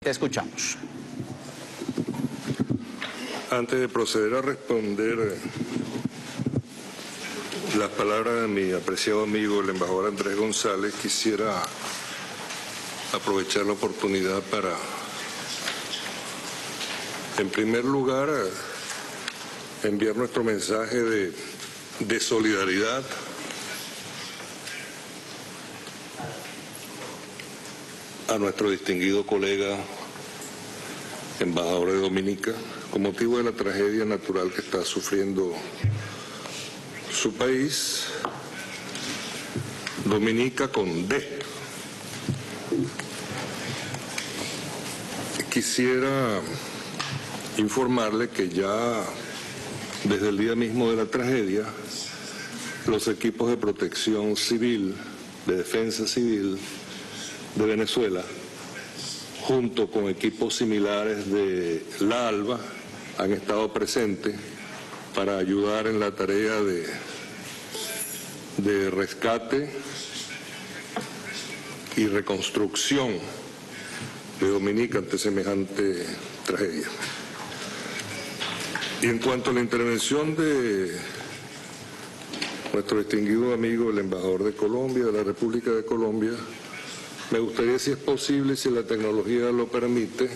Te escuchamos. Antes de proceder a responder las palabras de mi apreciado amigo, el embajador Andrés González, quisiera aprovechar la oportunidad para, en primer lugar, enviar nuestro mensaje de solidaridad a nuestro distinguido colega embajador de Dominica, con motivo de la tragedia natural que está sufriendo su país, Dominica con D. Quisiera informarle que ya desde el día mismo de la tragedia, los equipos de protección civil, de defensa civil de Venezuela, junto con equipos similares de la ALBA, han estado presentes para ayudar en la tarea de rescate y reconstrucción de Dominica ante semejante tragedia. Y en cuanto a la intervención de nuestro distinguido amigo, el embajador de Colombia, de la República de Colombia, me gustaría, si es posible, si la tecnología lo permite,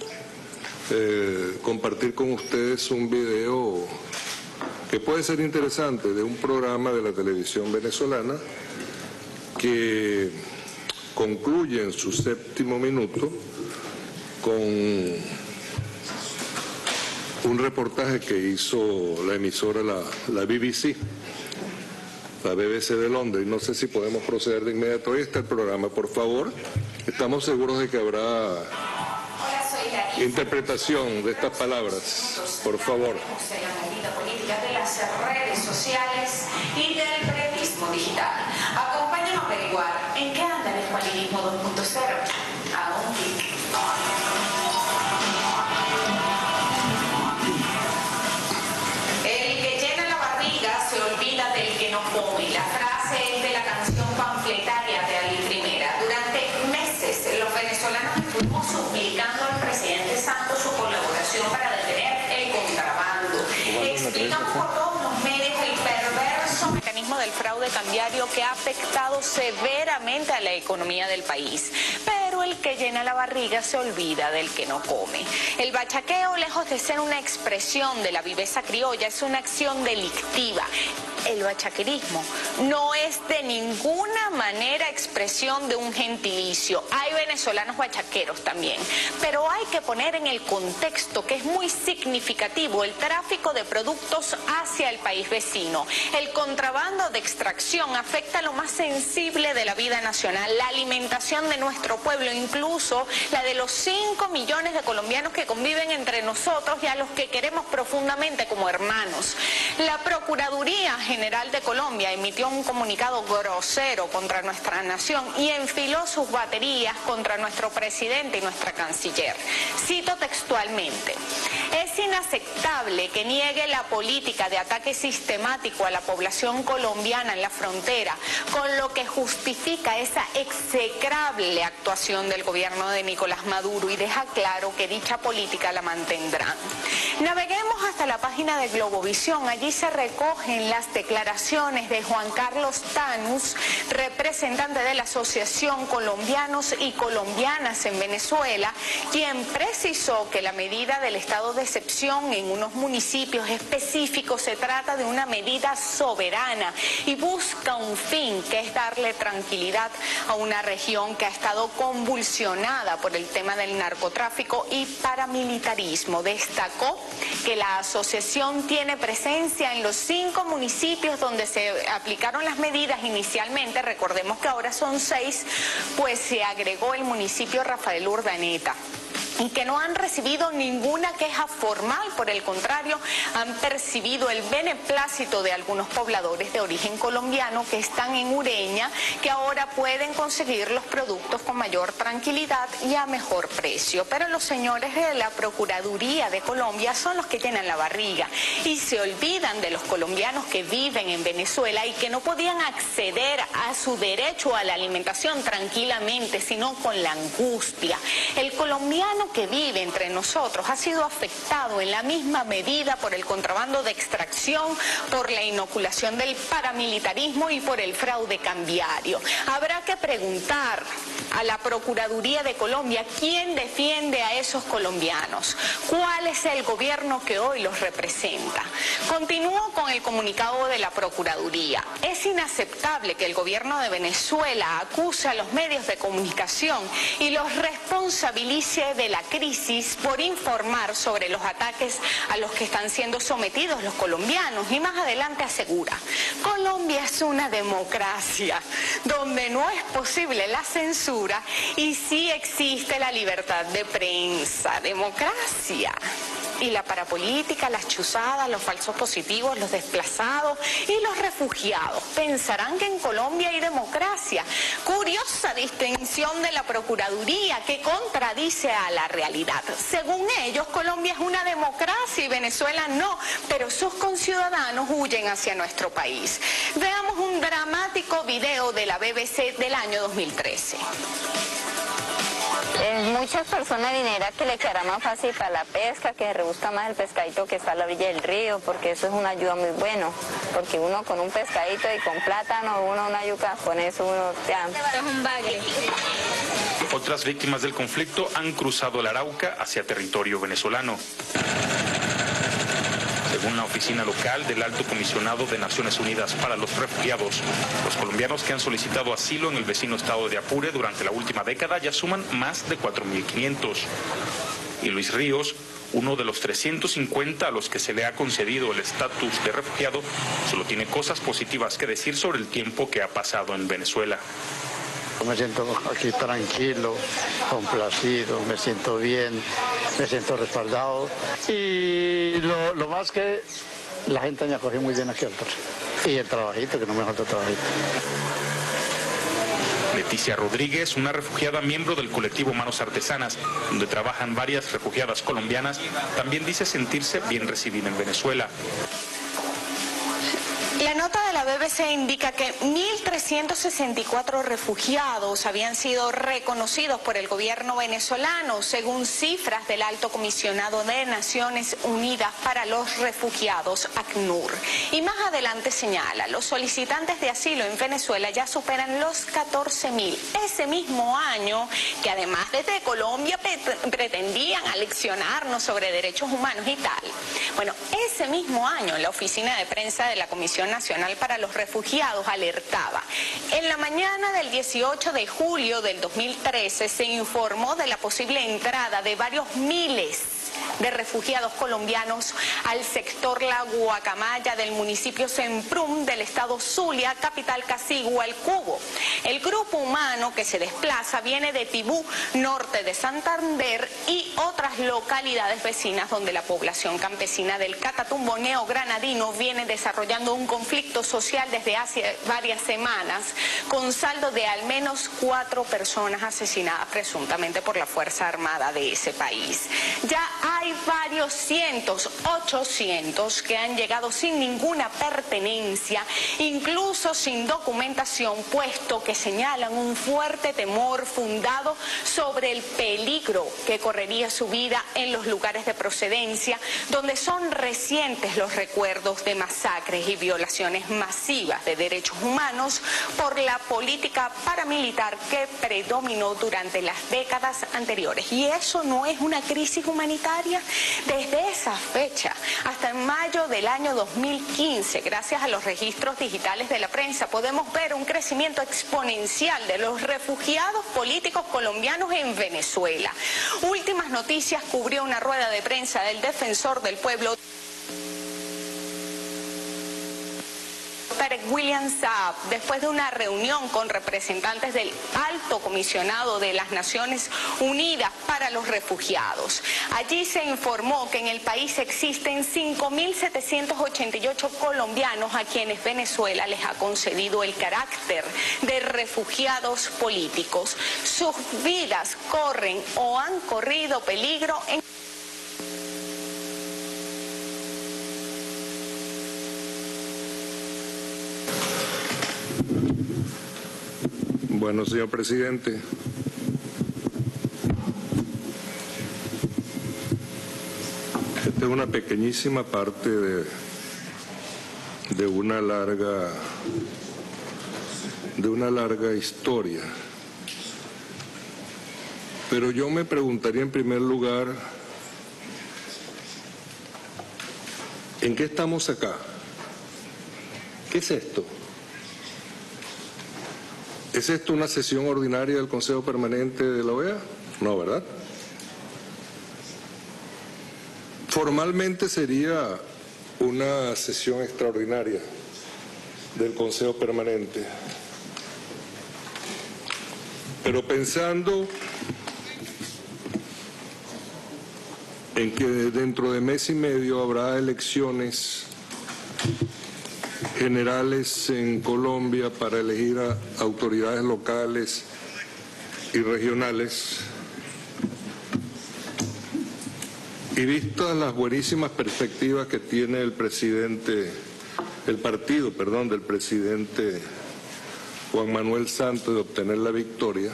compartir con ustedes un video que puede ser interesante de un programa de la televisión venezolana que concluye en su 7º minuto con un reportaje que hizo la emisora, la BBC, la BBC de Londres. No sé si podemos proceder de inmediato. Ahí está el programa, por favor. Estamos seguros de que habrá interpretación de estas palabras. Por favor. De la movida política, de las redes sociales y del periodismo digital. Acompáñanos a averiguar en qué anda el escualinismo 2.0. A un clic. El que llena la barriga se olvida del que no come. La frase es de la canción panfletaria de Ali Primera. Durante meses los venezolanos estuvimos suplicando al presidente Santos su colaboración para detener el contrabando. Explicamos por todos los medios el perverso mecanismo del fraude cambiario que ha afectado severamente a la economía del país. Pero el que llena la barriga se olvida del que no come. El bachaqueo, lejos de ser una expresión de la viveza criolla, es una acción delictiva. El bachaquerismo no es de ninguna manera expresión de un gentilicio. Hay venezolanos bachaqueros también, pero hay que poner en el contexto que es muy significativo el tráfico de productos hacia el país vecino. El contrabando de extracción afecta lo más sensible de la vida nacional, la alimentación de nuestro pueblo, incluso la de los 5 millones de colombianos que conviven entre nosotros y a los que queremos profundamente como hermanos. La Procuraduría General de Colombia emitió un comunicado grosero contra nuestra nación y enfiló sus baterías contra nuestro presidente y nuestra canciller. Cito textualmente: es inaceptable que niegue la política de ataque sistemático a la población colombiana en la frontera, con lo que justifica esa execrable actuación del gobierno de Nicolás Maduro, y deja claro que dicha política la mantendrán. Naveguemos hasta la página de Globovisión. Allí se recogen las declaraciones de Juan Carlos Tanús, representante de la Asociación Colombianos y Colombianas en Venezuela, quien precisó que la medida del estado de excepción en unos municipios específicos se trata de una medida soberana y busca un fin, que es darle tranquilidad a una región que ha estado convulsionada por el tema del narcotráfico y paramilitarismo. Destacó que la asociación tiene presencia en los 5 municipios donde se aplicaron las medidas inicialmente. Recordemos que ahora son 6, pues se agregó el municipio Rafael Urdaneta, y que no han recibido ninguna queja formal. Por el contrario, han percibido el beneplácito de algunos pobladores de origen colombiano que están en Ureña, que ahora pueden conseguir los productos con mayor tranquilidad y a mejor precio. Pero los señores de la Procuraduría de Colombia son los que llenan la barriga y se olvidan de los colombianos que viven en Venezuela y que no podían acceder a su derecho a la alimentación tranquilamente, sino con la angustia. El colombiano venezolano que vive entre nosotros ha sido afectado en la misma medida por el contrabando de extracción, por la inoculación del paramilitarismo y por el fraude cambiario. Habrá que preguntar a la Procuraduría de Colombia quién defiende a esos colombianos, cuál es el gobierno que hoy los representa. Continúo con el comunicado de la Procuraduría. Es inaceptable que el gobierno de Venezuela acuse a los medios de comunicación y los responsabilice de la crisis por informar sobre los ataques a los que están siendo sometidos los colombianos. Y más adelante asegura: Colombia es una democracia donde no es posible la censura y sí existe la libertad de prensa. Democracia. Y la parapolítica, las chuzadas, los falsos positivos, los desplazados y los refugiados pensarán que en Colombia hay democracia. Curiosa distinción de la Procuraduría que contradice a la realidad. Según ellos, Colombia es una democracia y Venezuela no, pero sus conciudadanos huyen hacia nuestro país. Veamos un dramático video de la BBC del año 2013. Muchas personas dineras que le quedará más fácil para la pesca, que se rebusca más el pescadito que está a la orilla del río, porque eso es una ayuda muy buena, porque uno con un pescadito y con plátano, uno una yuca, con eso uno ya. Es un baile. Otras víctimas del conflicto han cruzado el Arauca hacia territorio venezolano. Según la oficina local del Alto Comisionado de Naciones Unidas para los Refugiados, los colombianos que han solicitado asilo en el vecino estado de Apure durante la última década ya suman más de 4.500. Y Luis Ríos, uno de los 350 a los que se le ha concedido el estatus de refugiado, solo tiene cosas positivas que decir sobre el tiempo que ha pasado en Venezuela. Me siento aquí tranquilo, complacido, me siento bien, me siento respaldado. Y lo más que la gente me acogió muy bien aquí al torre. Y el trabajito, que no me falta trabajito. Leticia Rodríguez, una refugiada miembro del colectivo Manos Artesanas, donde trabajan varias refugiadas colombianas, también dice sentirse bien recibida en Venezuela. La nota de la BBC indica que 1.364 refugiados habían sido reconocidos por el gobierno venezolano, según cifras del Alto Comisionado de Naciones Unidas para los Refugiados, ACNUR. Y más adelante señala, los solicitantes de asilo en Venezuela ya superan los 14.000. Ese mismo año, que además desde Colombia pretendían aleccionarnos sobre derechos humanos y tal. Bueno, ese mismo año, la oficina de prensa de la Comisión Nacional para los Refugiados alertaba. En la mañana del 18 de julio del 2013 se informó de la posible entrada de varios miles de refugiados colombianos al sector La Guacamaya del municipio Semprum del estado Zulia, capital casi Gualcubo. El grupo humano que se desplaza viene de Tibú, norte de Santander, y otras localidades vecinas donde la población campesina del Catatumbo neogranadino viene desarrollando un conflicto social desde hace varias semanas, con saldo de al menos 4 personas asesinadas presuntamente por la Fuerza Armada de ese país. Ya hay varios cientos, 800, que han llegado sin ninguna pertenencia, incluso sin documentación, puesto que señalan un fuerte temor fundado sobre el peligro que correría su vida en los lugares de procedencia, donde son recientes los recuerdos de masacres y violaciones masivas de derechos humanos por la política paramilitar que predominó durante las décadas anteriores. Y eso no es una crisis humanitaria. Desde esa fecha hasta en mayo del año 2015, gracias a los registros digitales de la prensa, podemos ver un crecimiento exponencial de los refugiados políticos colombianos en Venezuela. Últimas Noticias cubrió una rueda de prensa del defensor del pueblo, William Saab, después de una reunión con representantes del Alto Comisionado de las Naciones Unidas para los Refugiados. Allí se informó que en el país existen 5.788 colombianos a quienes Venezuela les ha concedido el carácter de refugiados políticos. Sus vidas corren o han corrido peligro en... Bueno, señor presidente, Esta es una pequeñísima parte de una larga historia. Pero yo me preguntaría en primer lugar, ¿en qué estamos acá? ¿Qué es esto? ¿Es esto una sesión ordinaria del Consejo Permanente de la OEA? No, ¿verdad? Formalmente sería una sesión extraordinaria del Consejo Permanente. Pero pensando en que dentro de mes y medio habrá elecciones generales en Colombia para elegir a autoridades locales y regionales, y vistas las buenísimas perspectivas que tiene el partido del presidente Juan Manuel Santos de obtener la victoria,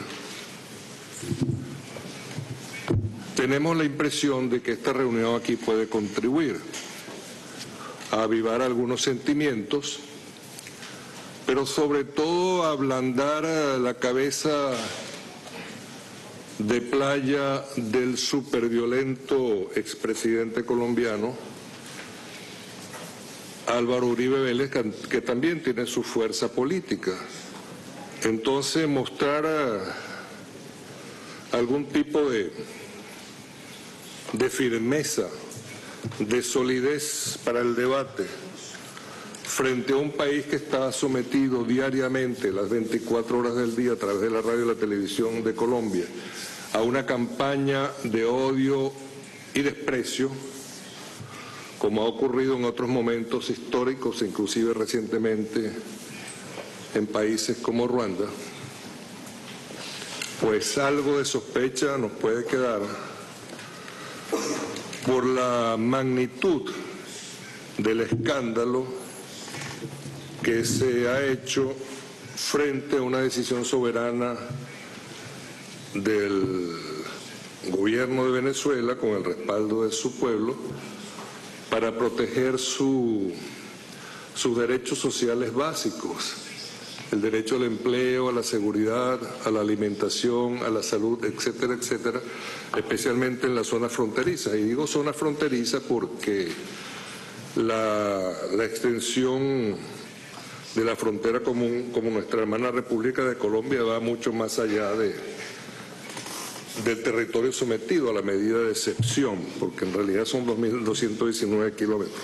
tenemos la impresión de que esta reunión aquí puede contribuir a avivar algunos sentimientos, pero sobre todo a ablandar la cabeza de playa del superviolento expresidente colombiano Álvaro Uribe Vélez, que también tiene su fuerza política. Entonces, mostrar algún tipo de firmeza, de solidez para el debate frente a un país que está sometido diariamente, las 24 horas del día, a través de la radio y la televisión de Colombia, a una campaña de odio y desprecio, como ha ocurrido en otros momentos históricos, inclusive recientemente en países como Ruanda, pues algo de sospecha nos puede quedar por la magnitud del escándalo que se ha hecho frente a una decisión soberana del gobierno de Venezuela, con el respaldo de su pueblo, para proteger sus derechos sociales básicos, el derecho al empleo, a la seguridad, a la alimentación, a la salud, etcétera, etcétera, especialmente en las zonas fronterizas. Y digo zona fronteriza porque la extensión de la frontera común, como nuestra hermana República de Colombia, va mucho más allá del territorio sometido a la medida de excepción, porque en realidad son 2.219 kilómetros.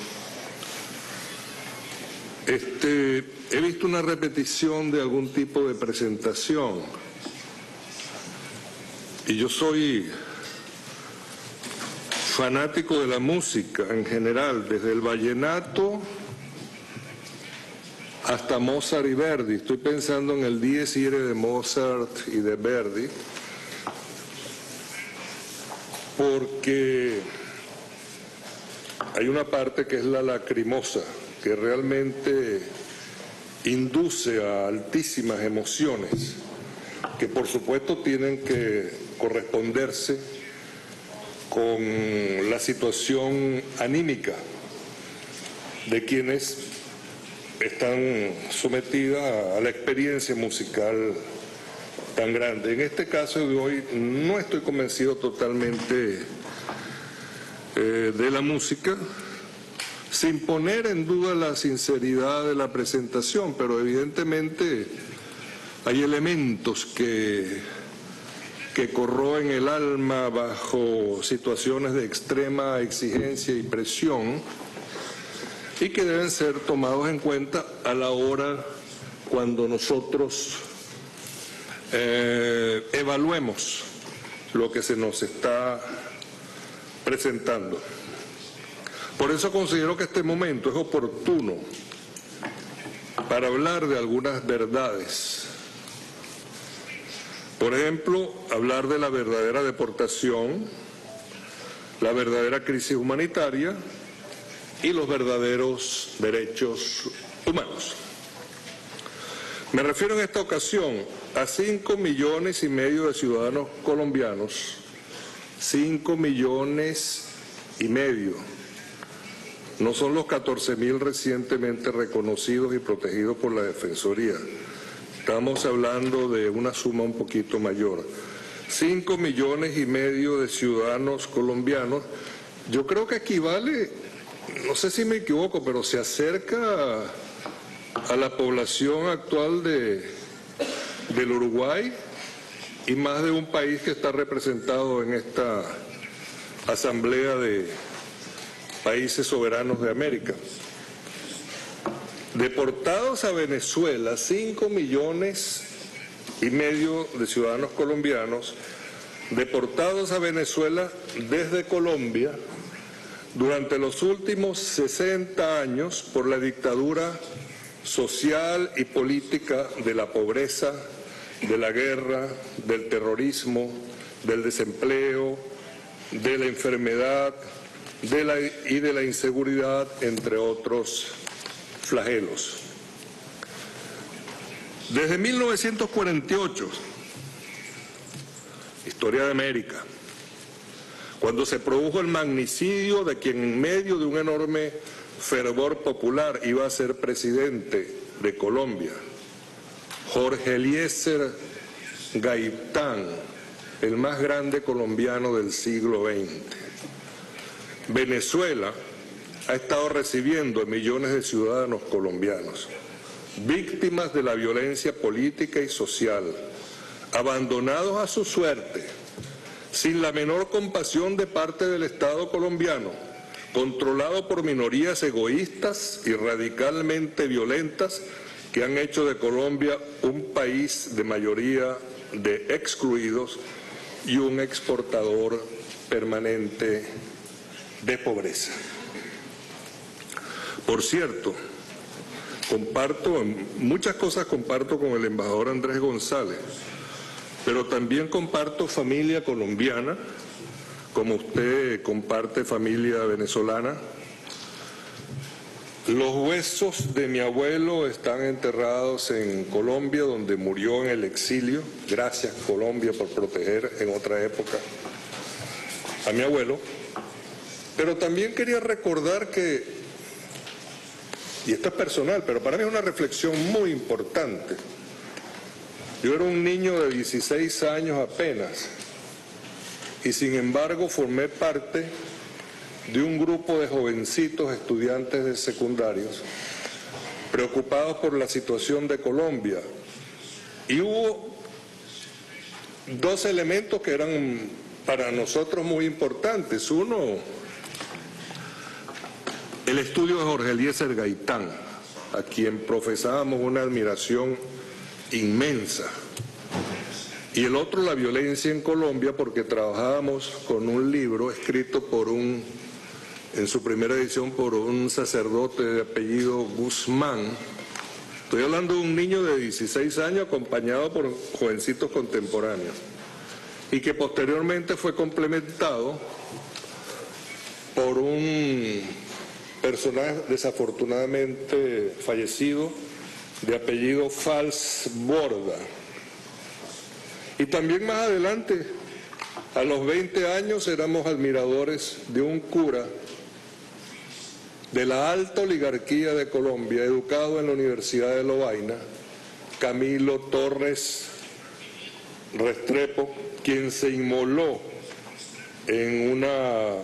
He visto una repetición de algún tipo de presentación, y yo soy fanático de la música en general, desde el vallenato hasta Mozart y Verdi. Estoy pensando en el Dies Irae de Mozart y de Verdi, porque hay una parte que es la lacrimosa, que realmente induce a altísimas emociones, que por supuesto tienen que corresponderse con la situación anímica de quienes están sometidas a la experiencia musical tan grande. En este caso de hoy no estoy convencido totalmente de la música, sin poner en duda la sinceridad de la presentación, pero evidentemente hay elementos que corroen el alma bajo situaciones de extrema exigencia y presión, y que deben ser tomados en cuenta a la hora cuando nosotros evaluemos lo que se nos está presentando. Por eso considero que este momento es oportuno para hablar de algunas verdades. Por ejemplo, hablar de la verdadera deportación, la verdadera crisis humanitaria y los verdaderos derechos humanos. Me refiero en esta ocasión a 5,5 millones de ciudadanos colombianos, 5,5 millones No son los 14.000 recientemente reconocidos y protegidos por la Defensoría. Estamos hablando de una suma un poquito mayor. 5,5 millones de ciudadanos colombianos. Yo creo que equivale, no sé si me equivoco, pero se acerca a la población actual del Uruguay y más de un país que está representado en esta Asamblea de Países Soberanos de América. Deportados a Venezuela, 5,5 millones de ciudadanos colombianos, deportados a Venezuela desde Colombia durante los últimos 60 años por la dictadura social y política de la pobreza, de la guerra, del terrorismo, del desempleo, de la enfermedad y de la inseguridad, entre otros flagelos. Desde 1948, historia de América, cuando se produjo el magnicidio de quien en medio de un enorme fervor popular iba a ser presidente de Colombia, Jorge Eliezer Gaitán, el más grande colombiano del siglo XX. Venezuela ha estado recibiendo a millones de ciudadanos colombianos, víctimas de la violencia política y social, abandonados a su suerte, sin la menor compasión de parte del Estado colombiano, controlado por minorías egoístas y radicalmente violentas que han hecho de Colombia un país de mayoría de excluidos y un exportador permanente de pobreza. Por cierto, muchas cosas comparto con el embajador Andrés González, pero también comparto familia colombiana, como usted comparte familia venezolana. Los huesos de mi abuelo están enterrados en Colombia, donde murió en el exilio. Gracias, Colombia, por proteger en otra época a mi abuelo. Pero también quería recordar que, y esto es personal, pero para mí es una reflexión muy importante. Yo era un niño de 16 años apenas, y sin embargo formé parte de un grupo de jovencitos estudiantes de secundarios preocupados por la situación de Colombia. Y hubo dos elementos que eran para nosotros muy importantes. Uno, el estudio de Jorge Eliezer Gaitán, a quien profesábamos una admiración inmensa. Y el otro, la violencia en Colombia, porque trabajábamos con un libro escrito en su primera edición por un sacerdote de apellido Guzmán. Estoy hablando de un niño de 16 años acompañado por jovencitos contemporáneos y que posteriormente fue complementado por un personaje desafortunadamente fallecido de apellido Fals Borda. Y también más adelante, a los 20 años, éramos admiradores de un cura de la alta oligarquía de Colombia, educado en la Universidad de Lovaina, Camilo Torres Restrepo, quien se inmoló en una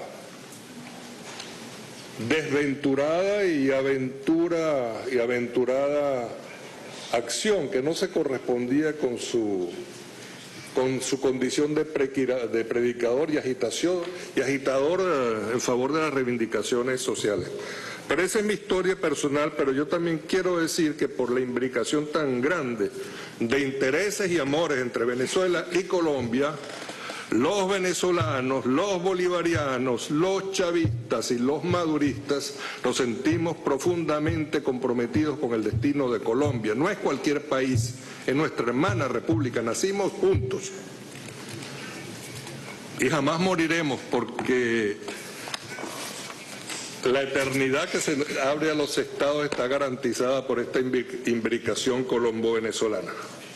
desventurada y aventurada acción que no se correspondía con su condición de predicador y agitador en favor de las reivindicaciones sociales. Pero esa es mi historia personal, pero yo también quiero decir que por la imbricación tan grande de intereses y amores entre Venezuela y Colombia, los venezolanos, los bolivarianos, los chavistas y los maduristas nos sentimos profundamente comprometidos con el destino de Colombia. No es cualquier país, es nuestra hermana república, nacimos juntos y jamás moriremos, porque la eternidad que se abre a los estados está garantizada por esta imbricación colombo-venezolana.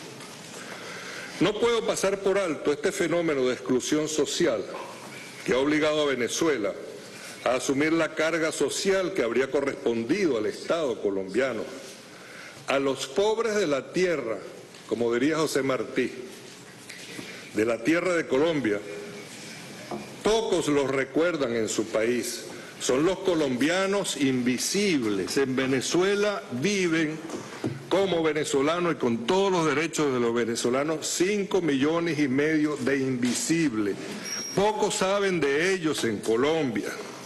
No puedo pasar por alto este fenómeno de exclusión social que ha obligado a Venezuela a asumir la carga social que habría correspondido al Estado colombiano. A los pobres de la tierra, como diría José Martí, de la tierra de Colombia, pocos los recuerdan en su país. Son los colombianos invisibles. En Venezuela viven como venezolanos y con todos los derechos de los venezolanos 5,5 millones de invisibles. Pocos saben de ellos en Colombia.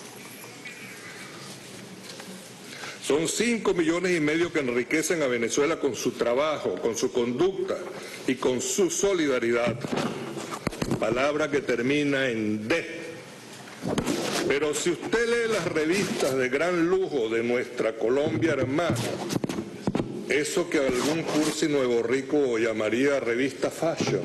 Son 5,5 millones que enriquecen a Venezuela con su trabajo, con su conducta y con su solidaridad. Palabra que termina en D. Pero si usted lee las revistas de gran lujo de nuestra Colombia hermana, eso que algún cursi nuevo rico llamaría revista fashion,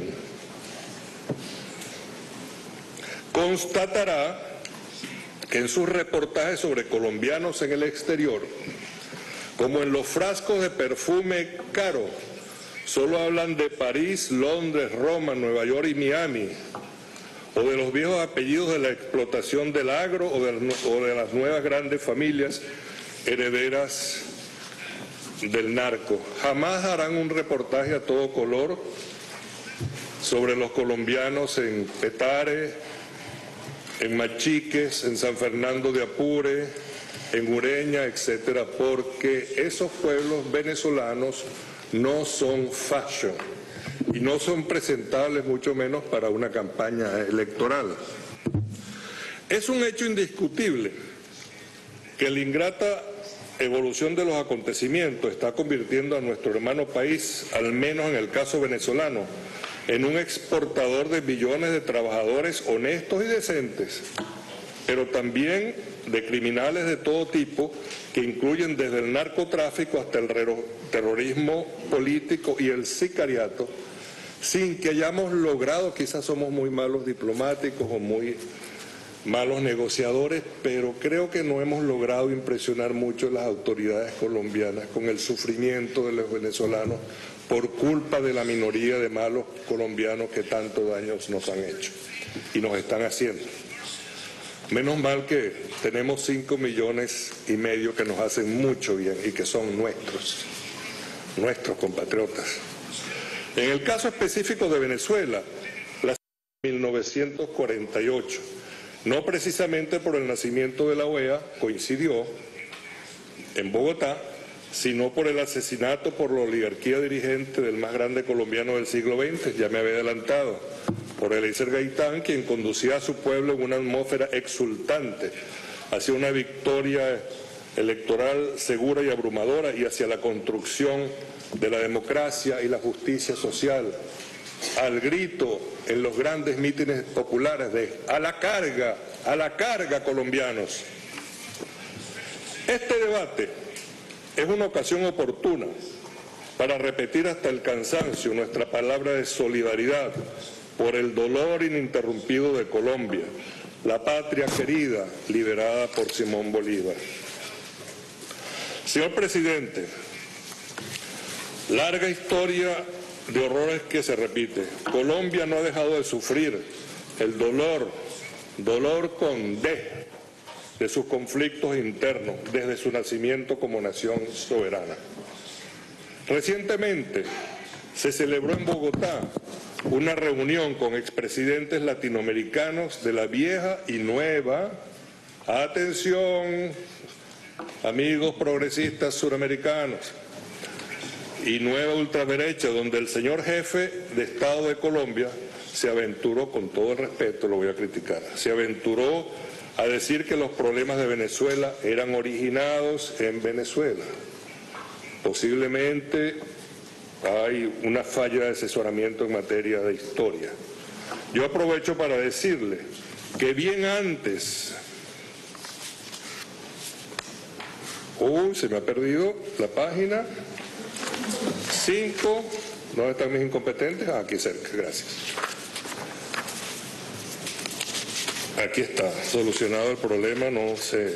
constatará que en sus reportajes sobre colombianos en el exterior, como en los frascos de perfume caro, solo hablan de París, Londres, Roma, Nueva York y Miami, o de los viejos apellidos de la explotación del agro o de las nuevas grandes familias herederas del narco. Jamás harán un reportaje a todo color sobre los colombianos en Petare, en Machiques, en San Fernando de Apure, en Ureña, etcétera, porque esos pueblos venezolanos no son fashion y no son presentables, mucho menos para una campaña electoral. Es un hecho indiscutible que la ingrata evolución de los acontecimientos está convirtiendo a nuestro hermano país, al menos en el caso venezolano, en un exportador de millones de trabajadores honestos y decentes, pero también de criminales de todo tipo, que incluyen desde el narcotráfico hasta el terrorismo político y el sicariato, sin que hayamos logrado, quizás somos muy malos diplomáticos o muy malos negociadores, pero creo que no hemos logrado impresionar mucho a las autoridades colombianas con el sufrimiento de los venezolanos por culpa de la minoría de malos colombianos que tanto daño nos han hecho y nos están haciendo. Menos mal que tenemos 5,5 millones que nos hacen mucho bien y que son nuestros compatriotas. En el caso específico de Venezuela, la 1948, no precisamente por el nacimiento de la OEA, coincidió en Bogotá, sino por el asesinato por la oligarquía dirigente del más grande colombiano del siglo XX, ya me había adelantado, por Eliezer Gaitán, quien conducía a su pueblo en una atmósfera exultante hacia una victoria electoral segura y abrumadora y hacia la construcción de la democracia y la justicia social, al grito en los grandes mítines populares de a la carga colombianos. Este debate es una ocasión oportuna para repetir hasta el cansancio nuestra palabra de solidaridad por el dolor ininterrumpido de Colombia, la patria querida, liberada por Simón Bolívar. Señor presidente, larga historia de horrores que se repite. Colombia no ha dejado de sufrir el dolor con D, de sus conflictos internos desde su nacimiento como nación soberana. Recientemente se celebró en Bogotá una reunión con expresidentes latinoamericanos de la vieja y nueva, atención, amigos progresistas suramericanos, y nueva ultraderecha, donde el señor jefe de Estado de Colombia se aventuró, con todo el respeto lo voy a criticar, se aventuró a decir que los problemas de Venezuela eran originados en Venezuela. Posiblemente hay una falla de asesoramiento en materia de historia. Yo aprovecho para decirle que bien antes... se me ha perdido la página 5. ¿Dónde están mis incompetentes? Aquí cerca, gracias. Aquí está, solucionado el problema, no se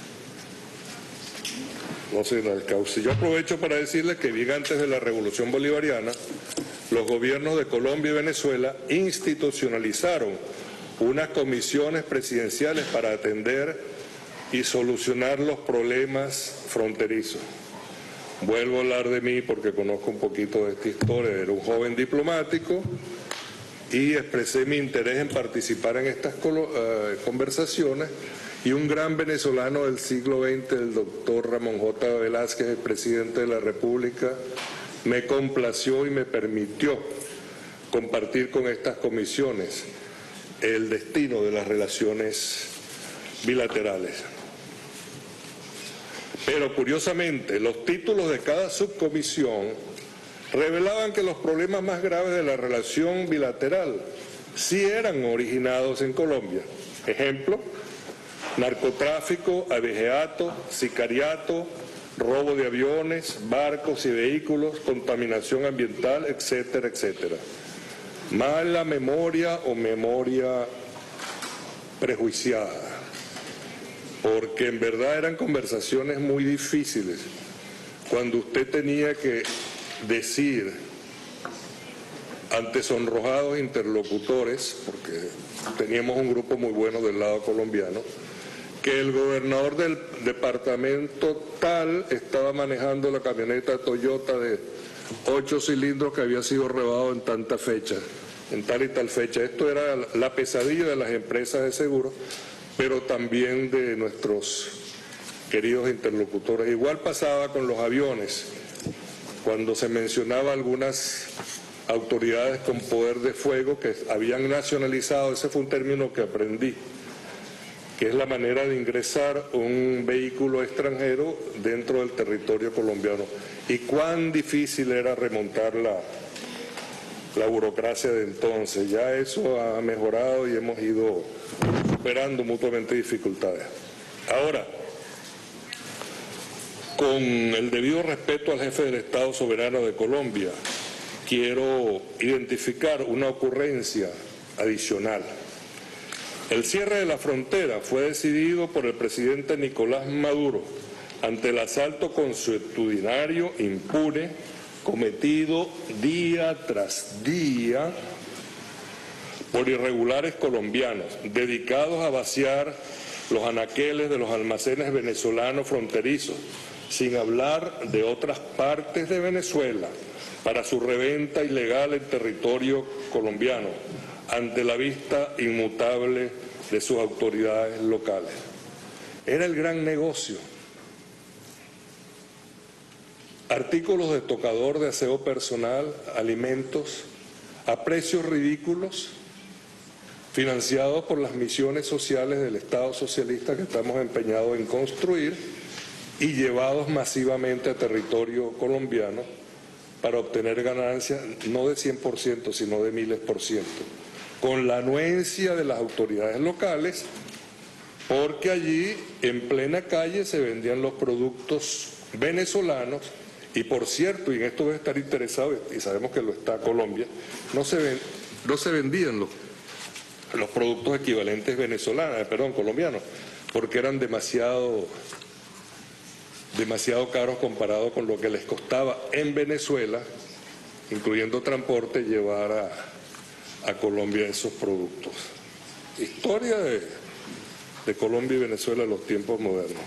da el cauce. Yo aprovecho para decirles que bien antes de la Revolución Bolivariana, los gobiernos de Colombia y Venezuela institucionalizaron unas comisiones presidenciales para atender y solucionar los problemas fronterizos. Vuelvo a hablar de mí porque conozco un poquito de esta historia. Era un joven diplomático y expresé mi interés en participar en estas conversaciones, y un gran venezolano del siglo XX, el doctor Ramón J. Velázquez, el presidente de la República, me complació y me permitió compartir con estas comisiones el destino de las relaciones bilaterales. Pero curiosamente, los títulos de cada subcomisión revelaban que los problemas más graves de la relación bilateral sí eran originados en Colombia. Ejemplo: narcotráfico, abejeato, sicariato, robo de aviones, barcos y vehículos, contaminación ambiental, etcétera, etcétera. Mala memoria o memoria prejuiciada, porque en verdad eran conversaciones muy difíciles, cuando usted tenía que decir ante sonrojados interlocutores, porque teníamos un grupo muy bueno del lado colombiano, que el gobernador del departamento tal estaba manejando la camioneta Toyota de 8 cilindros que había sido robado en tanta fecha, en tal y tal fecha. Esto era la pesadilla de las empresas de seguro, pero también de nuestros queridos interlocutores. Igual pasaba con los aviones, cuando se mencionaba algunas autoridades con poder de fuego que habían nacionalizado. Ese fue un término que aprendí, que es la manera de ingresar un vehículo extranjero dentro del territorio colombiano. Y cuán difícil era remontar la burocracia de entonces. Ya eso ha mejorado y hemos ido superando mutuamente dificultades. Ahora, con el debido respeto al jefe del Estado soberano de Colombia, quiero identificar una ocurrencia adicional. El cierre de la frontera fue decidido por el presidente Nicolás Maduro ante el asalto consuetudinario impune cometido día tras día por irregulares colombianos dedicados a vaciar los anaqueles de los almacenes venezolanos fronterizos, sin hablar de otras partes de Venezuela, para su reventa ilegal en territorio colombiano, ante la vista inmutable de sus autoridades locales. Era el gran negocio. Artículos de tocador, de aseo personal, alimentos, a precios ridículos, financiados por las misiones sociales del Estado socialista que estamos empeñados en construir y llevados masivamente a territorio colombiano para obtener ganancias no de 100%, sino de miles por ciento, con la anuencia de las autoridades locales, porque allí en plena calle se vendían los productos venezolanos. Y por cierto, y en esto debe estar interesado, y sabemos que lo está Colombia, no se vendían los productos equivalentes colombianos, porque eran demasiado caros comparado con lo que les costaba en Venezuela, incluyendo transporte, llevar a Colombia esos productos. Historia de Colombia y Venezuela en los tiempos modernos.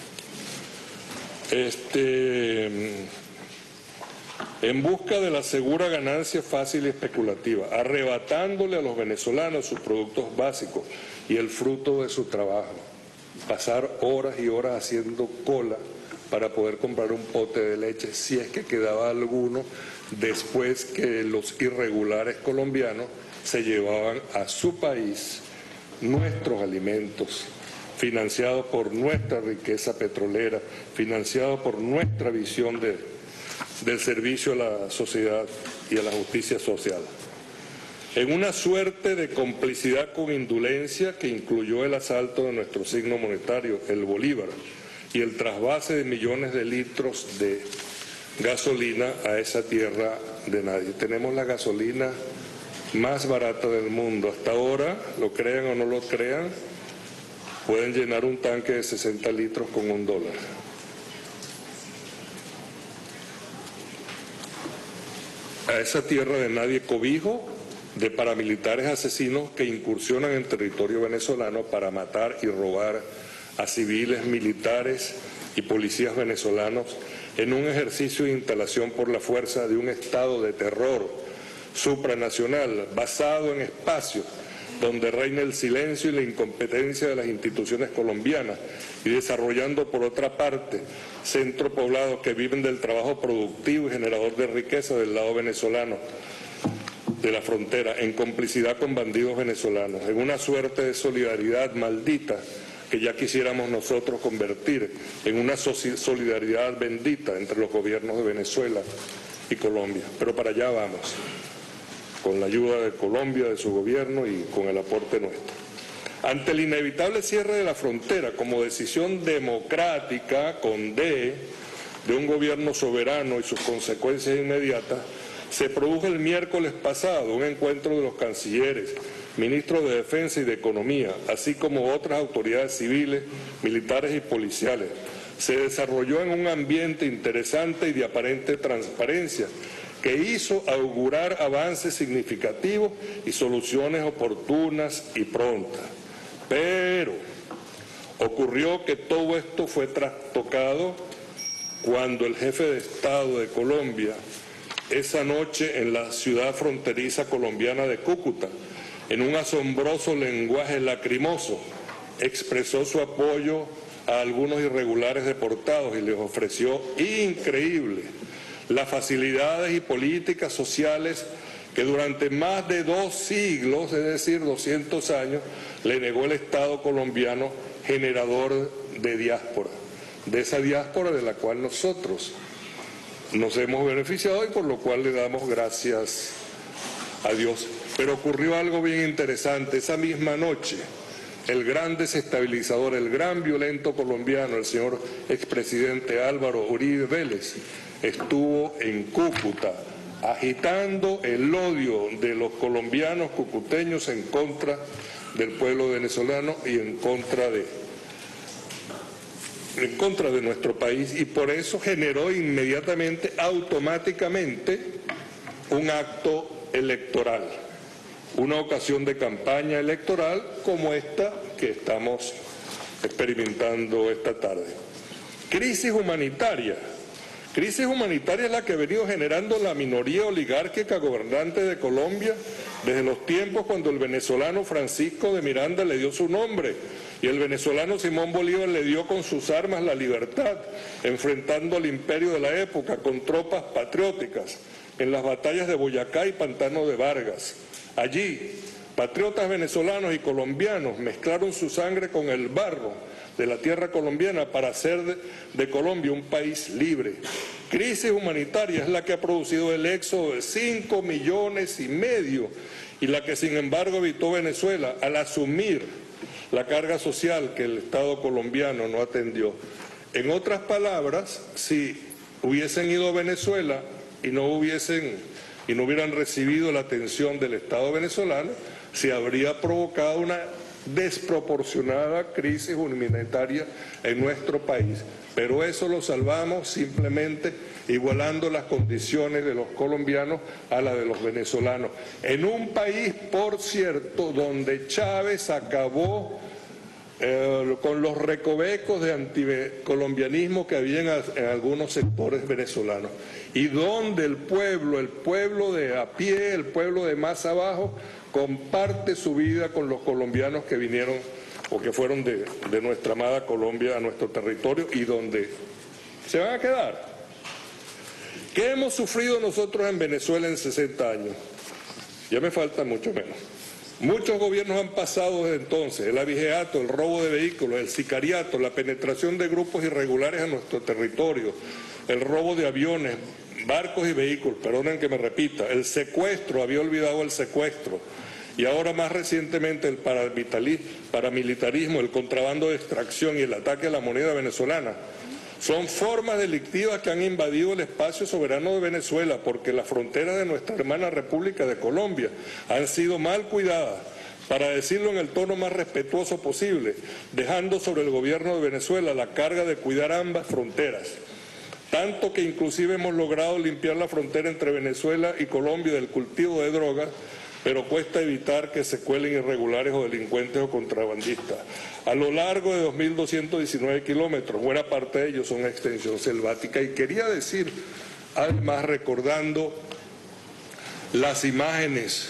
En busca de la segura ganancia fácil y especulativa, arrebatándole a los venezolanos sus productos básicos y el fruto de su trabajo. Pasar horas y horas haciendo cola para poder comprar un pote de leche, si es que quedaba alguno, después que los irregulares colombianos se llevaban a su país nuestros alimentos, financiados por nuestra riqueza petrolera, financiados por nuestra visión del servicio a la sociedad y a la justicia social. En una suerte de complicidad con indolencia que incluyó el asalto de nuestro signo monetario, el bolívar, y el trasvase de millones de litros de gasolina a esa tierra de nadie. Tenemos la gasolina más barata del mundo. Hasta ahora, lo crean o no lo crean, pueden llenar un tanque de 60 litros con $1. A esa tierra de nadie, cobijo de paramilitares asesinos que incursionan en territorio venezolano para matar y robar a civiles, militares y policías venezolanos en un ejercicio de instalación por la fuerza de un estado de terror supranacional basado en espacios donde reina el silencio y la incompetencia de las instituciones colombianas y desarrollando por otra parte centros poblados que viven del trabajo productivo y generador de riqueza del lado venezolano de la frontera, en complicidad con bandidos venezolanos, en una suerte de solidaridad maldita que ya quisiéramos nosotros convertir en una solidaridad bendita entre los gobiernos de Venezuela y Colombia. Pero para allá vamos, con la ayuda de Colombia, de su gobierno y con el aporte nuestro. Ante el inevitable cierre de la frontera como decisión democrática, con D, de un gobierno soberano y sus consecuencias inmediatas, se produjo el miércoles pasado un encuentro de los cancilleres, ministros de Defensa y de Economía, así como otras autoridades civiles, militares y policiales. Se desarrolló en un ambiente interesante y de aparente transparencia, que hizo augurar avances significativos y soluciones oportunas y prontas. Pero ocurrió que todo esto fue trastocado cuando el jefe de Estado de Colombia, esa noche en la ciudad fronteriza colombiana de Cúcuta, en un asombroso lenguaje lacrimoso, expresó su apoyo a algunos irregulares deportados y les ofreció increíble las facilidades y políticas sociales que durante más de 2 siglos, es decir, 200 años, le negó el Estado colombiano generador de diáspora, de esa diáspora de la cual nosotros nos hemos beneficiado y por lo cual le damos gracias a Dios. Pero ocurrió algo bien interesante. Esa misma noche, el gran desestabilizador, el gran violento colombiano, el señor expresidente Álvaro Uribe Vélez, estuvo en Cúcuta agitando el odio de los colombianos cucuteños en contra del pueblo venezolano y en contra de nuestro país, y por eso generó inmediatamente, automáticamente, un acto electoral, una ocasión de campaña electoral como esta que estamos experimentando esta tarde. Crisis humanitaria. Crisis humanitaria es la que ha venido generando la minoría oligárquica gobernante de Colombia desde los tiempos cuando el venezolano Francisco de Miranda le dio su nombre y el venezolano Simón Bolívar le dio con sus armas la libertad, enfrentando al imperio de la época con tropas patrióticas en las batallas de Boyacá y Pantano de Vargas. Allí, patriotas venezolanos y colombianos mezclaron su sangre con el barro de la tierra colombiana para hacer de Colombia un país libre. Crisis humanitaria es la que ha producido el éxodo de 5,5 millones y la que sin embargo evitó Venezuela al asumir la carga social que el Estado colombiano no atendió. En otras palabras, si hubiesen ido a Venezuela y no hubieran recibido la atención del Estado venezolano, se habría provocado una desproporcionada crisis humanitaria en nuestro país. Pero eso lo salvamos simplemente igualando las condiciones de los colombianos a las de los venezolanos. En un país, por cierto, donde Chávez acabó con los recovecos de anticolombianismo que había en algunos sectores venezolanos, y donde el pueblo de a pie, el pueblo de más abajo, comparte su vida con los colombianos que vinieron o que fueron de nuestra amada Colombia a nuestro territorio y donde se van a quedar. ¿Qué hemos sufrido nosotros en Venezuela en 60 años? Ya me falta mucho menos. Muchos gobiernos han pasado desde entonces: el abigeato, el robo de vehículos, el sicariato, la penetración de grupos irregulares a nuestro territorio, el robo de aviones, barcos y vehículos, perdonen que me repita, el secuestro, había olvidado el secuestro, y ahora más recientemente el paramilitarismo, el contrabando de extracción y el ataque a la moneda venezolana. Son formas delictivas que han invadido el espacio soberano de Venezuela porque las fronteras de nuestra hermana República de Colombia han sido mal cuidadas, para decirlo en el tono más respetuoso posible, dejando sobre el gobierno de Venezuela la carga de cuidar ambas fronteras. Tanto que inclusive hemos logrado limpiar la frontera entre Venezuela y Colombia del cultivo de drogas, pero cuesta evitar que se cuelen irregulares o delincuentes o contrabandistas. A lo largo de 2.219 kilómetros, buena parte de ellos son extensión selvática. Y quería decir, además, recordando las imágenes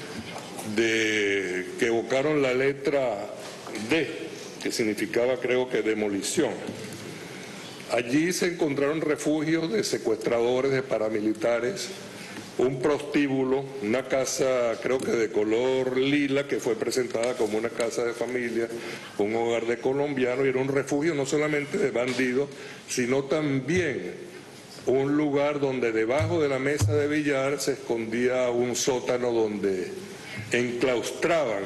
que evocaron la letra D, que significaba, creo que, demolición. Allí se encontraron refugios de secuestradores, de paramilitares, un prostíbulo, una casa, creo que de color lila, que fue presentada como una casa de familia, un hogar de colombianos, y era un refugio no solamente de bandidos, sino también un lugar donde debajo de la mesa de billar se escondía un sótano donde enclaustraban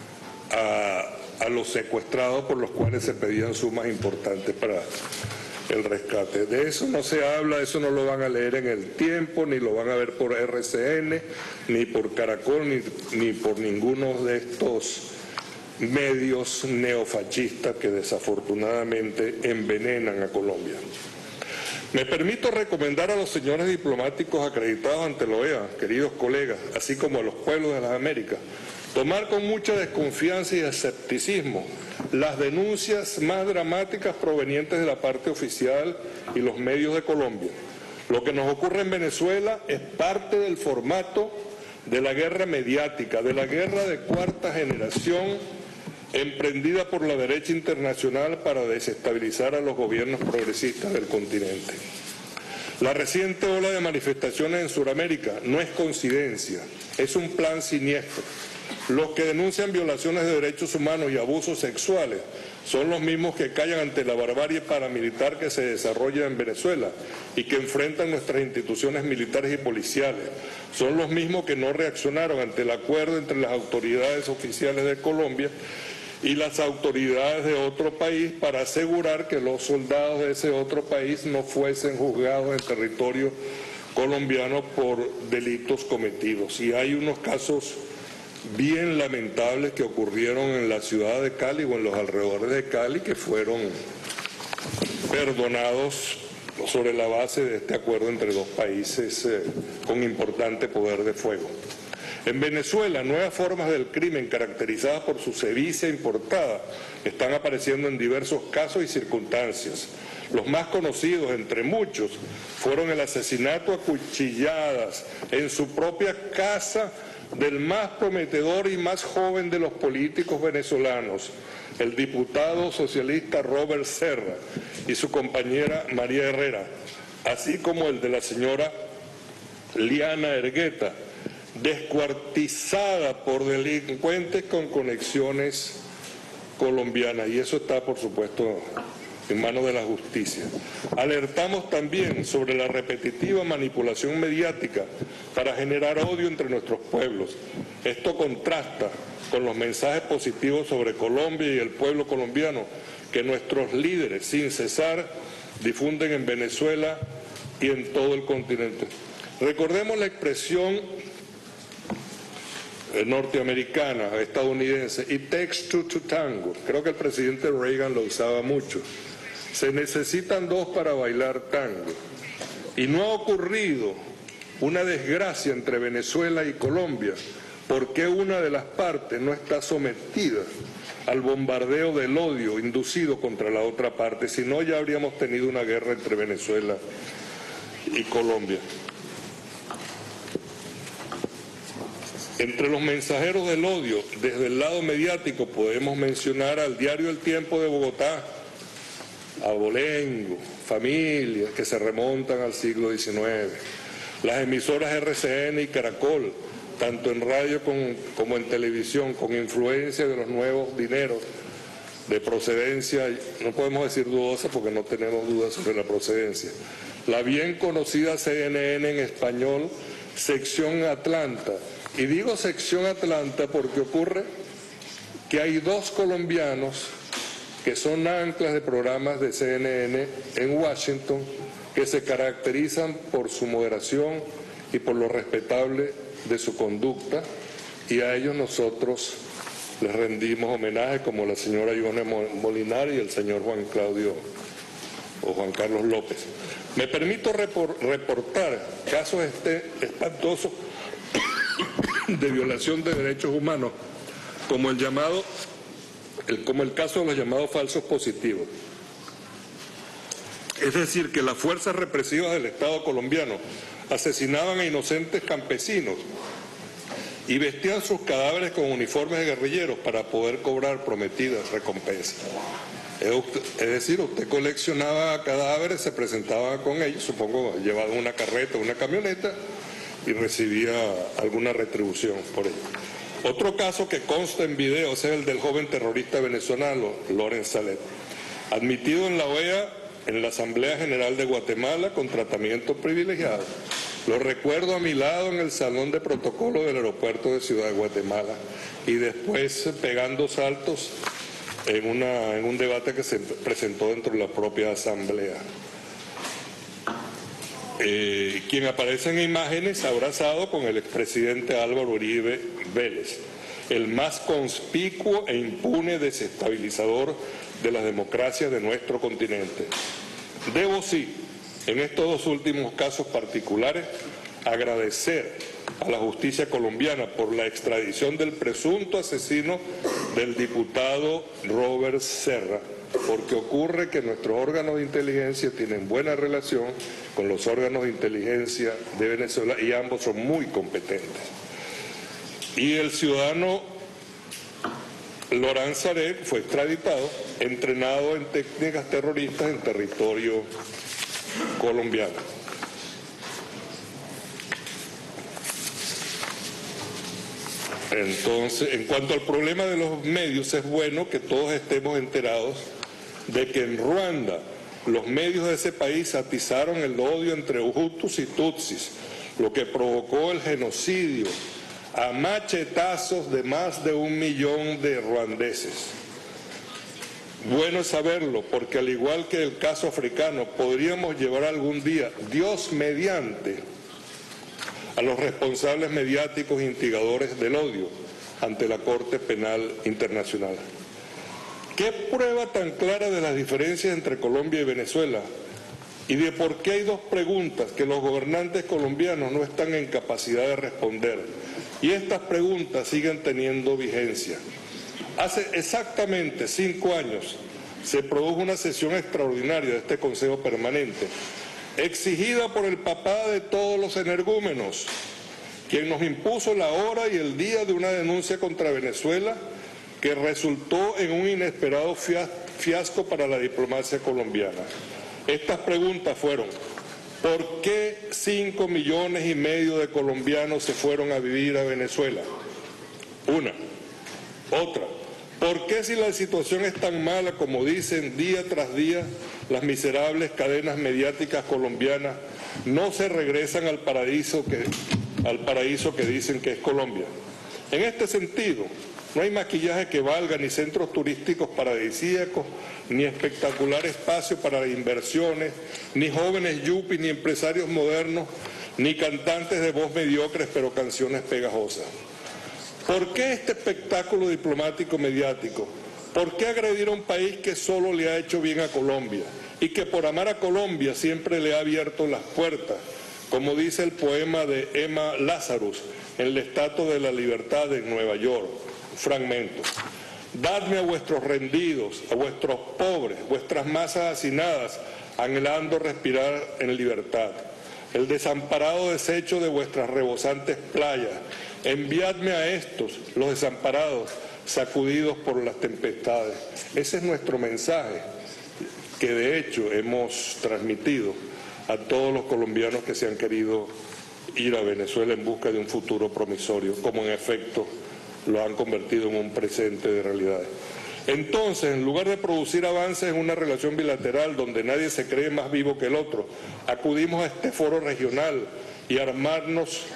a los secuestrados, por los cuales se pedían sumas importantes para el rescate. De eso no se habla, eso no lo van a leer en El Tiempo, ni lo van a ver por RCN, ni por Caracol, ni por ninguno de estos medios neofascistas que desafortunadamente envenenan a Colombia. Me permito recomendar a los señores diplomáticos acreditados ante la OEA, queridos colegas, así como a los pueblos de las Américas, tomar con mucha desconfianza y escepticismo las denuncias más dramáticas provenientes de la parte oficial y los medios de Colombia. Lo que nos ocurre en Venezuela es parte del formato de la guerra mediática, de la guerra de cuarta generación emprendida por la derecha internacional para desestabilizar a los gobiernos progresistas del continente. La reciente ola de manifestaciones en Sudamérica no es coincidencia, es un plan siniestro. Los que denuncian violaciones de derechos humanos y abusos sexuales son los mismos que callan ante la barbarie paramilitar que se desarrolla en Venezuela y que enfrentan nuestras instituciones militares y policiales. Son los mismos que no reaccionaron ante el acuerdo entre las autoridades oficiales de Colombia y las autoridades de otro país para asegurar que los soldados de ese otro país no fuesen juzgados en territorio colombiano por delitos cometidos. Y hay unos casos bien lamentables que ocurrieron en la ciudad de Cali o en los alrededores de Cali, que fueron perdonados sobre la base de este acuerdo entre dos países con importante poder de fuego. En Venezuela, nuevas formas del crimen caracterizadas por su sevicia importada están apareciendo en diversos casos y circunstancias. Los más conocidos, entre muchos, fueron el asesinato a cuchilladas en su propia casa del más prometedor y más joven de los políticos venezolanos, el diputado socialista Robert Serra y su compañera María Herrera, así como el de la señora Liana Ergueta, descuartizada por delincuentes con conexiones colombianas, y eso está, por supuesto, en manos de la justicia. Alertamos también sobre la repetitiva manipulación mediática para generar odio entre nuestros pueblos. Esto contrasta con los mensajes positivos sobre Colombia y el pueblo colombiano que nuestros líderes, sin cesar, difunden en Venezuela y en todo el continente. Recordemos la expresión norteamericana, estadounidense, it takes two to tango. Creo que el presidente Reagan lo usaba mucho. Se necesitan dos para bailar tango. Y no ha ocurrido una desgracia entre Venezuela y Colombia porque una de las partes no está sometida al bombardeo del odio inducido contra la otra parte, si no ya habríamos tenido una guerra entre Venezuela y Colombia. Entre los mensajeros del odio, desde el lado mediático, podemos mencionar al diario El Tiempo de Bogotá, a Abolengo, familias que se remontan al siglo XIX, las emisoras RCN y Caracol, tanto en radio como en televisión, con influencia de los nuevos dineros de procedencia, no podemos decir dudosa porque no tenemos dudas sobre la procedencia. La bien conocida CNN en español, Sección Atlanta. Y digo Sección Atlanta porque ocurre que hay dos colombianos que son anclas de programas de CNN en Washington, que se caracterizan por su moderación y por lo respetable de su conducta, y a ellos nosotros les rendimos homenaje, como la señora Ivonne Molinari y el señor Juan Carlos López. Me permito reportar casos espantosos de violación de derechos humanos, como el caso de los llamados falsos positivos. Es decir, que las fuerzas represivas del Estado colombiano asesinaban a inocentes campesinos y vestían sus cadáveres con uniformes de guerrilleros para poder cobrar prometidas recompensas. Es decir, usted coleccionaba cadáveres, se presentaba con ellos, supongo llevado en una carreta o una camioneta, y recibía alguna retribución por ello. Otro caso que consta en video es el del joven terrorista venezolano Loren Salet, admitido en la OEA en la Asamblea General de Guatemala con tratamiento privilegiado. Lo recuerdo a mi lado en el salón de protocolo del aeropuerto de Ciudad de Guatemala y después pegando saltos en un debate que se presentó dentro de la propia asamblea. Quien aparece en imágenes abrazado con el expresidente Álvaro Uribe Vélez, el más conspicuo e impune desestabilizador de las democracias de nuestro continente. Debo sí, en estos dos últimos casos particulares, agradecer a la justicia colombiana por la extradición del presunto asesino del diputado Robert Serra, porque ocurre que nuestros órganos de inteligencia tienen buena relación con los órganos de inteligencia de Venezuela y ambos son muy competentes. Y el ciudadano Loren Salet fue extraditado, entrenado en técnicas terroristas en territorio colombiano. Entonces, en cuanto al problema de los medios, es bueno que todos estemos enterados de que en Ruanda los medios de ese país atizaron el odio entre hutus y tutsis, lo que provocó el genocidio a machetazos de más de 1 millón de ruandeses. Bueno es saberlo, porque al igual que el caso africano, podríamos llevar algún día, Dios mediante, a los responsables mediáticos e instigadores del odio ante la Corte Penal Internacional. ¿Qué prueba tan clara de las diferencias entre Colombia y Venezuela? Y de por qué hay dos preguntas que los gobernantes colombianos no están en capacidad de responder. Y estas preguntas siguen teniendo vigencia. Hace exactamente 5 años se produjo una sesión extraordinaria de este Consejo Permanente, exigida por el papá de todos los energúmenos, quien nos impuso la hora y el día de una denuncia contra Venezuela que resultó en un inesperado fiasco para la diplomacia colombiana. Estas preguntas fueron: ¿por qué 5,5 millones de colombianos se fueron a vivir a Venezuela? Una. Otra, ¿por qué si la situación es tan mala como dicen día tras día las miserables cadenas mediáticas colombianas, no se regresan al paraíso que dicen que es Colombia? En este sentido, no hay maquillaje que valga, ni centros turísticos paradisíacos, ni espectacular espacio para inversiones, ni jóvenes yuppies, ni empresarios modernos, ni cantantes de voz mediocres pero canciones pegajosas. ¿Por qué este espectáculo diplomático mediático? ¿Por qué agredir a un país que solo le ha hecho bien a Colombia y que por amar a Colombia siempre le ha abierto las puertas? Como dice el poema de Emma Lazarus en la Estatua de la Libertad en Nueva York, fragmento: dadme a vuestros rendidos, a vuestros pobres, vuestras masas hacinadas, anhelando respirar en libertad, el desamparado desecho de vuestras rebosantes playas. Enviadme a estos, los desamparados, sacudidos por las tempestades. Ese es nuestro mensaje, que de hecho hemos transmitido a todos los colombianos que se han querido ir a Venezuela en busca de un futuro promisorio, como en efecto lo han convertido en un presente de realidades. Entonces, en lugar de producir avances en una relación bilateral donde nadie se cree más vivo que el otro, acudimos a este foro regional y armamos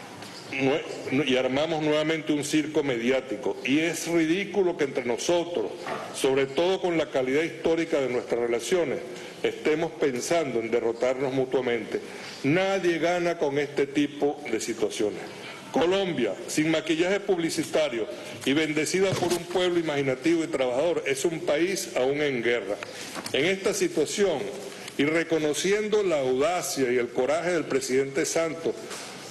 nuevamente un circo mediático. Y es ridículo que entre nosotros, sobre todo con la calidad histórica de nuestras relaciones, estemos pensando en derrotarnos mutuamente. Nadie gana con este tipo de situaciones. Colombia, sin maquillaje publicitario y bendecida por un pueblo imaginativo y trabajador, es un país aún en guerra. En esta situación, y reconociendo la audacia y el coraje del presidente Santos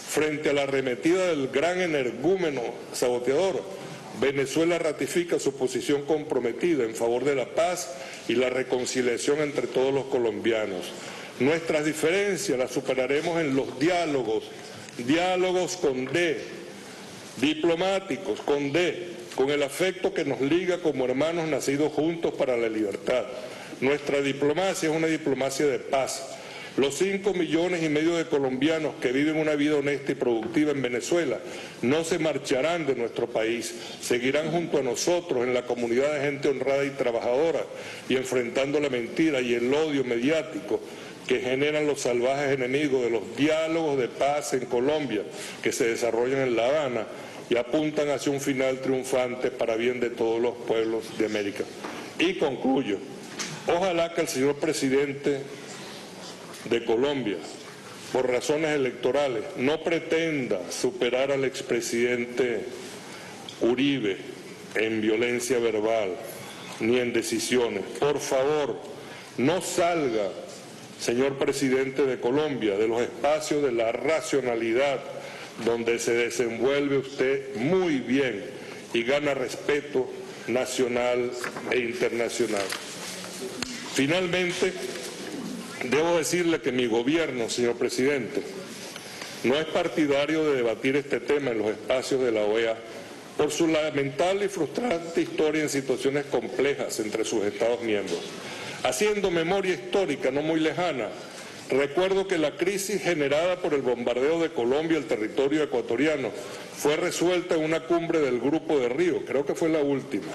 Frente a la arremetida del gran energúmeno saboteador, Venezuela ratifica su posición comprometida en favor de la paz y la reconciliación entre todos los colombianos. Nuestras diferencias las superaremos en los diálogos con D, diplomáticos con D, con el afecto que nos liga como hermanos nacidos juntos para la libertad. Nuestra diplomacia es una diplomacia de paz. Los 5,5 millones de colombianos que viven una vida honesta y productiva en Venezuela no se marcharán de nuestro país, seguirán junto a nosotros en la comunidad de gente honrada y trabajadora y enfrentando la mentira y el odio mediático que generan los salvajes enemigos de los diálogos de paz en Colombia que se desarrollan en La Habana y apuntan hacia un final triunfante para bien de todos los pueblos de América. Y concluyo, ojalá que el señor presidente de Colombia, por razones electorales, no pretenda superar al expresidente Uribe en violencia verbal ni en decisiones. Por favor, no salga, señor presidente de Colombia, de los espacios de la racionalidad donde se desenvuelve usted muy bien y gana respeto nacional e internacional. Finalmente, debo decirle que mi gobierno, señor presidente, no es partidario de debatir este tema en los espacios de la OEA por su lamentable y frustrante historia en situaciones complejas entre sus Estados miembros. Haciendo memoria histórica no muy lejana, recuerdo que la crisis generada por el bombardeo de Colombia al territorio ecuatoriano fue resuelta en una cumbre del Grupo de Río, creo que fue la última.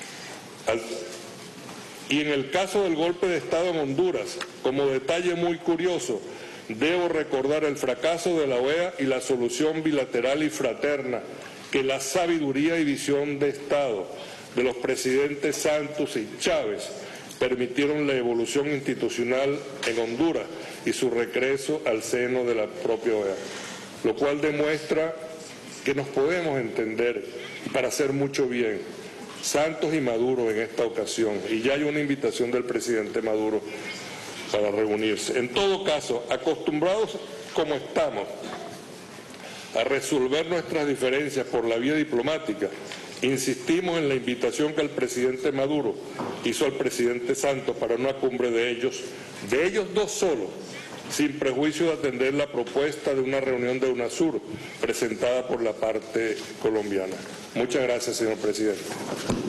Y en el caso del golpe de Estado en Honduras, como detalle muy curioso, debo recordar el fracaso de la OEA y la solución bilateral y fraterna que la sabiduría y visión de Estado de los presidentes Santos y Chávez permitieron la evolución institucional en Honduras y su regreso al seno de la propia OEA, lo cual demuestra que nos podemos entender para hacer mucho bien, Santos y Maduro en esta ocasión, y ya hay una invitación del presidente Maduro para reunirse. En todo caso, acostumbrados como estamos a resolver nuestras diferencias por la vía diplomática, insistimos en la invitación que el presidente Maduro hizo al presidente Santos para una cumbre de ellos dos solos, sin prejuicio de atender la propuesta de una reunión de UNASUR presentada por la parte colombiana. Muchas gracias, señor presidente.